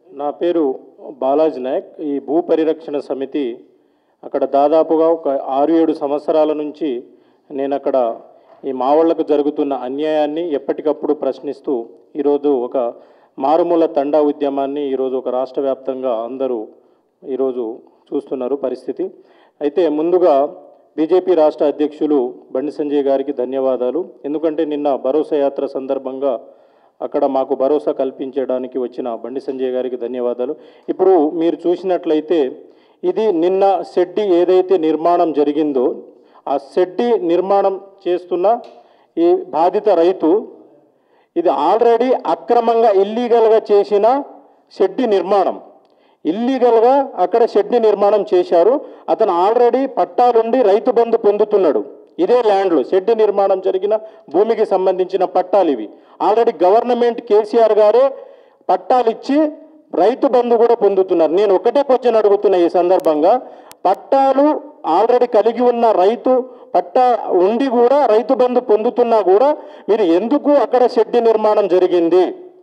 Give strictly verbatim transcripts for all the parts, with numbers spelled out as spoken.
నా పేరు బాలాజీ నాయక్. ఈ భూ పరిరక్షణ సమితి అక్కడ దాదాపుగా ఒక ఆరు ఏడు సంవత్సరాల నుంచి నేను అక్కడ ఈ మావళ్లకు జరుగుతున్న అన్యాయాన్ని ఎప్పటికప్పుడు ప్రశ్నిస్తూ ఈరోజు ఒక మారుమూల తండా ఉద్యమాన్ని ఈరోజు ఒక రాష్ట్ర వ్యాప్తంగా అందరూ ఈరోజు చూస్తున్నారు పరిస్థితి. అయితే ముందుగా బీజేపీ రాష్ట్ర అధ్యక్షులు బండి సంజయ్ గారికి ధన్యవాదాలు. ఎందుకంటే నిన్న భరోసా యాత్ర సందర్భంగా అక్కడ మాకు భరోసా కల్పించడానికి వచ్చిన బండి సంజయ్ గారికి ధన్యవాదాలు. ఇప్పుడు మీరు చూసినట్లయితే ఇది నిన్న షెడ్డి ఏదైతే నిర్మాణం జరిగిందో ఆ షెడ్డి నిర్మాణం చేస్తున్న ఈ బాధిత రైతు ఇది ఆల్రెడీ అక్రమంగా ఇల్లీగల్గా చేసిన షెడ్డి నిర్మాణం. ఇల్లీగల్గా అక్కడ షెడ్డి నిర్మాణం చేశారు. అతను ఆల్రెడీ పట్టాలుండి రైతు బంధు పొందుతున్నాడు. ఇదే ల్యాండ్లో షెడ్డి నిర్మాణం జరిగిన భూమికి సంబంధించిన పట్టాలు ఇవి. ఆల్రెడీ గవర్నమెంట్ కేసీఆర్ గారే పట్టాలు ఇచ్చి రైతు బంధు కూడా పొందుతున్నారు. నేను ఒకటే క్వశ్చన్ అడుగుతున్నా ఈ సందర్భంగా, పట్టాలు ఆల్రెడీ కలిగి ఉన్న రైతు పట్టా ఉండి కూడా రైతు బంధు పొందుతున్నా కూడా మీరు ఎందుకు అక్కడ షెడ్డి నిర్మాణం జరిగింది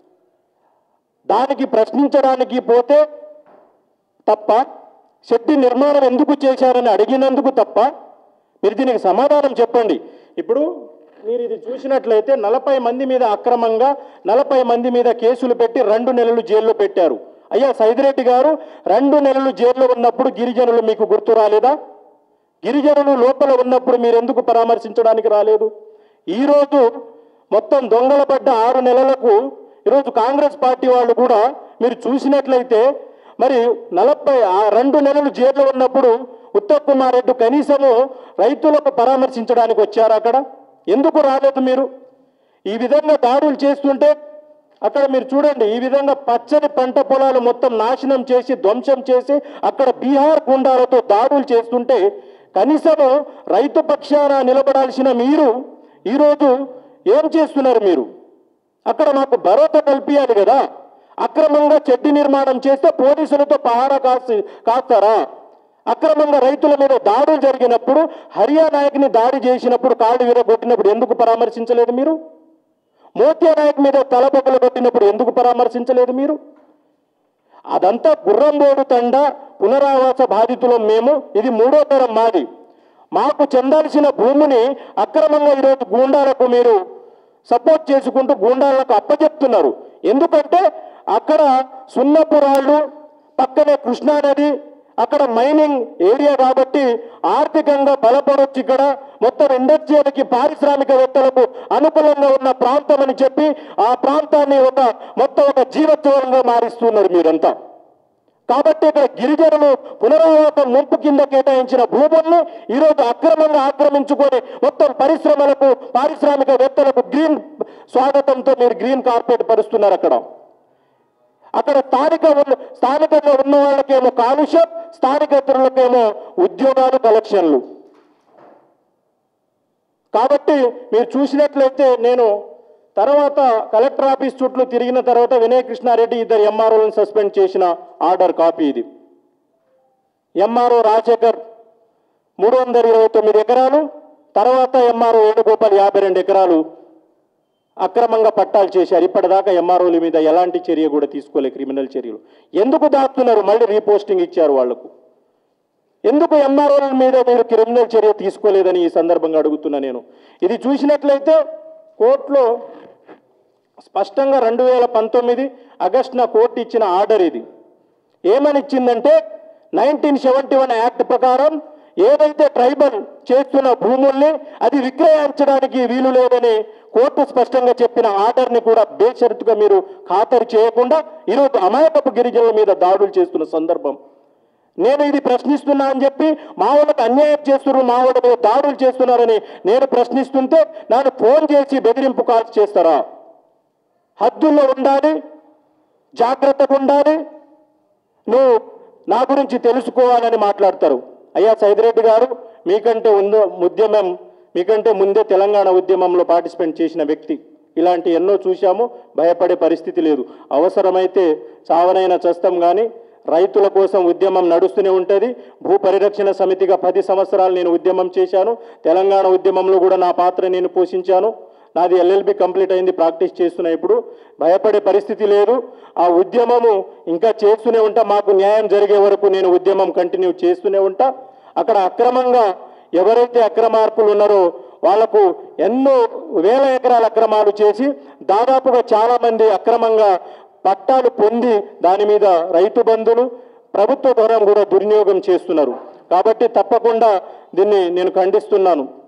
దానికి ప్రశ్నించడానికి పోతే తప్ప, షెడ్డి నిర్మాణం ఎందుకు చేశారని అడిగినందుకు తప్ప మీరు దీనికి సమాధానం చెప్పండి. ఇప్పుడు మీరు ఇది చూసినట్లయితే నలభై మంది మీద అక్రమంగా నలభై మంది మీద కేసులు పెట్టి రెండు నెలలు జైల్లో పెట్టారు. అయ్యా సైదిరెడ్డి గారు, రెండు నెలలు జైల్లో ఉన్నప్పుడు గిరిజనులు మీకు గుర్తు రాలేదా? గిరిజనులు లోపల ఉన్నప్పుడు మీరు ఎందుకు పరామర్శించడానికి రాలేదు? ఈరోజు మొత్తం దొంగల పడ్డ ఆరు నెలలకు ఈరోజు కాంగ్రెస్ పార్టీ వాళ్ళు కూడా మీరు చూసినట్లయితే మరి నలభై రెండు నెలలు జైల్లో ఉన్నప్పుడు ఉత్తమ్ కుమార్ రెడ్డి కనీసము రైతులకు పరామర్శించడానికి వచ్చారు. అక్కడ ఎందుకు రాలేదు మీరు? ఈ విధంగా దాడులు చేస్తుంటే అక్కడ మీరు చూడండి, ఈ విధంగా పచ్చని పంట పొలాలు మొత్తం నాశనం చేసి ధ్వంసం చేసి అక్కడ బీహార్ గుండాలతో దాడులు చేస్తుంటే కనీసము రైతు పక్షాన నిలబడాల్సిన మీరు ఈరోజు ఏం చేస్తున్నారు? మీరు అక్కడ మాకు భరోసా కల్పించాలి కదా. అక్రమంగా చెడ్డి నిర్మాణం చేస్తే పోలీసులతో పహారా కాసి కాస్తారా? అక్రమంగా రైతుల మీద దాడులు జరిగినప్పుడు హరియా నాయక్ని దాడి చేసినప్పుడు కాళ్ళు విరగొట్టినప్పుడు ఎందుకు పరామర్శించలేదు మీరు? మోత్యా నాయక్ మీద తలబొక్కలు కొట్టినప్పుడు ఎందుకు పరామర్శించలేదు మీరు? అదంతా గుర్రంబోడు తండ పునరావాస బాధితులం మేము. ఇది మూడో తరం మాది. మాకు చెందాల్సిన భూమిని అక్రమంగా ఈరోజు గూండాలకు మీరు సపోర్ట్ చేసుకుంటూ గూండాలకు అప్పచెప్తున్నారు. ఎందుకంటే అక్కడ సున్నపురాళ్ళు పక్కనే కృష్ణానది, అక్కడ మైనింగ్ ఏరియా కాబట్టి ఆర్థికంగా బలపడొచ్చు. ఇక్కడ మొత్తం ఇండస్ట్రియల్కి పారిశ్రామికవేత్తలకు అనుకూలంగా ఉన్న ప్రాంతం అని చెప్పి ఆ ప్రాంతాన్ని ఒక మొత్తం ఒక జీవోత్సవంగా మారుస్తున్నారు మీరంతా. కాబట్టి ఇక్కడ గిరిజనులు పునరావాసం ముంపు కింద కేటాయించిన భూముల్ని ఈరోజు అక్రమంగా ఆక్రమించుకొని మొత్తం పరిశ్రమలకు పారిశ్రామికవేత్తలకు గ్రీన్ స్వాగతంతో మీరు గ్రీన్ కార్పెట్ పరుస్తున్నారు. అక్కడ అక్కడ స్థానిక స్థానికంగా ఉన్న వాళ్ళకేమో కాలుష్యం, స్థానికేతరులకేమో ఉద్యోగాలు, కలెక్షన్లు. కాబట్టి మీరు చూసినట్లయితే నేను తర్వాత కలెక్టర్ ఆఫీస్ చుట్టూ తిరిగిన తర్వాత వినయ్ కృష్ణారెడ్డి ఇద్దరు ఎంఆర్ఓలను సస్పెండ్ చేసిన ఆర్డర్ కాపీ ఇది. ఎంఆర్ఓ రాజశేఖర్ మూడు వందల ఇరవై తొమ్మిది ఎకరాలు, తర్వాత ఎంఆర్ఓ వేణుగోపాల్ యాభై రెండు ఎకరాలు అక్రమంగా పట్టాలు చేశారు. ఇప్పటిదాకా ఎంఆర్ఓల మీద ఎలాంటి చర్య కూడా తీసుకోలే, క్రిమినల్ చర్యలు. ఎందుకు దాస్తున్నారు? మళ్ళీ రీపోస్టింగ్ ఇచ్చారు వాళ్లకు. ఎందుకు ఎంఆర్ఓల మీద మీరు క్రిమినల్ చర్య తీసుకోలేదని ఈ సందర్భంగా అడుగుతున్నా నేను. ఇది చూసినట్లయితే కోర్టులో స్పష్టంగా రెండు వేల పంతొమ్మిది ఆగస్టున కోర్టు ఇచ్చిన ఆర్డర్ ఇది. ఏమని ఇచ్చిందంటే నైన్టీన్ సెవెంటీ వన్ యాక్ట్ ప్రకారం ఏదైతే ట్రైబల్ చేస్తున్న భూముల్ని అది విక్రయించడానికి వీలు లేదని కోర్టు స్పష్టంగా చెప్పిన ఆర్డర్ని కూడా బేషరతుగా మీరు ఖాతరు చేయకుండా ఈరోజు అమాయకపు గిరిజనుల మీద దాడులు చేస్తున్న సందర్భం. నేను ఇది ప్రశ్నిస్తున్నా అని చెప్పి మా వాళ్ళకి అన్యాయం చేస్తున్నారు, మా వాళ్ళ మీద దాడులు చేస్తున్నారని నేను ప్రశ్నిస్తుంటే నన్ను ఫోన్ చేసి బెదిరింపు కాల్స్ చేస్తారా? హద్దుల్లో ఉండాలి, జాగ్రత్తగా ఉండాలి, నువ్వు నా గురించి తెలుసుకోవాలని మాట్లాడతారు. అయ్యా సైదిరెడ్డి గారు, మీకంటే ఉందో ఉద్యమం మీకంటే ముందే తెలంగాణ ఉద్యమంలో పార్టిసిపేట్ చేసిన వ్యక్తి. ఇలాంటి ఎన్నో చూశాము, భయపడే పరిస్థితి లేదు. అవసరమైతే చావనైనా చేస్తాం కానీ రైతుల కోసం ఉద్యమం నడుస్తూనే ఉంటుంది. భూ పరిరక్షణ సమితిగా పది సంవత్సరాలు నేను ఉద్యమం చేశాను. తెలంగాణ ఉద్యమంలో కూడా నా పాత్ర నేను పోషించాను. నాది ఎల్ఎల్బి కంప్లీట్ అయింది, ప్రాక్టీస్ చేస్తున్నా. ఇప్పుడు భయపడే పరిస్థితి లేదు. ఆ ఉద్యమము ఇంకా చేస్తూనే ఉంటా. మాకు న్యాయం జరిగే వరకు నేను ఉద్యమం కంటిన్యూ చేస్తూనే ఉంటా. అక్కడ అక్రమంగా ఎవరైతే అక్రమార్కులు ఉన్నారో వాళ్లకు ఎన్నో వేల ఎకరాల అక్రమాలు చేసి దాదాపుగా చాలామంది అక్రమంగా పట్టాలు పొంది దాని మీద రైతు బంధులు ప్రభుత్వ ద్వారా కూడా దుర్వినియోగం చేస్తున్నారు. కాబట్టి తప్పకుండా దీన్ని నేను ఖండిస్తున్నాను.